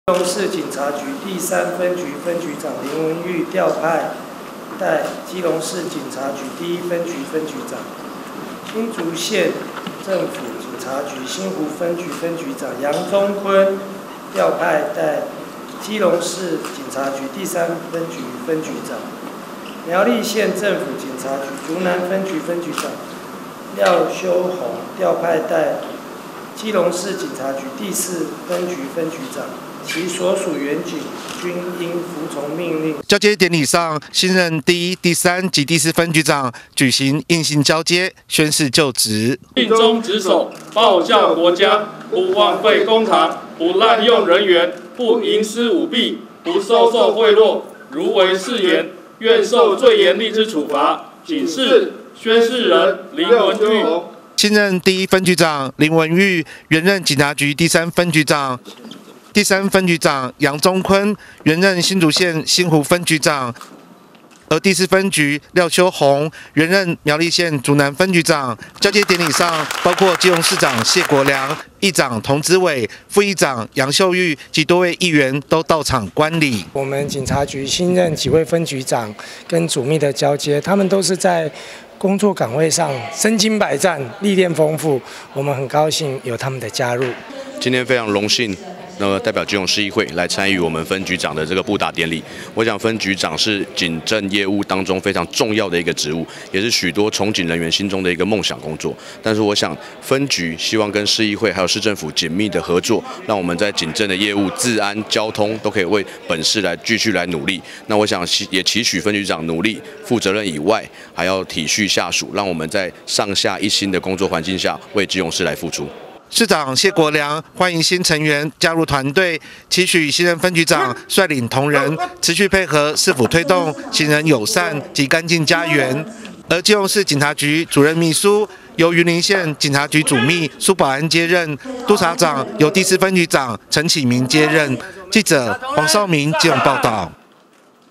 基隆市警察局第3分局分局长林文玉调派代基隆市警察局第1分局分局长，新竹县政府警察局新湖分局分局长杨宗坤调派代基隆市警察局第3分局分局长，苗栗县政府警察局竹南分局分局长廖修宏调派代基隆市警察局第4分局分局长。 其所属员警均应服从命令。 交接典礼上，新任第1、第3及第4分局长举行硬性交接，宣誓就职。 尽忠职守，报效国家，不枉费公堂，不滥用人员，不营私舞弊，不收受贿赂。如违誓言，愿受最严厉之处罚。谨是宣誓人林文玉。 新任第1分局长林文玉，原任警察局第3分局长。 第3分局长杨宗坤原任新竹县新湖分局长，而第4分局廖修宏原任苗栗县竹南分局长。交接典礼上，包括基隆市长谢国良、议长童子伟、副议长杨秀玉及多位议员都到场观礼。 我们警察局新任几位分局长跟主秘的交接，他们都是在工作岗位上身经百战、历练丰富，我们很高兴有他们的加入。 今天非常荣幸。 代表基隆市议会来参与我们分局长的这个布达典礼。我想分局长是警政业务当中非常重要的一个职务，也是许多从警人员心中的一个梦想工作。但是我想分局希望跟市议会还有市政府紧密的合作，让我们在警政的业务、治安、交通都可以为本市来继续来努力。那我想也期许分局长努力、负责任以外，还要体恤下属，让我们在上下一心的工作环境下为基隆市来付出。 市长谢国良欢迎新成员加入团队，期许新任分局长率领同仁持续配合市府推动行人友善及干净家园。而基隆市警察局主任秘书由云林县警察局主秘苏保安接任，督察长由第4分局长陈启明接任。记者黄少明基隆报道。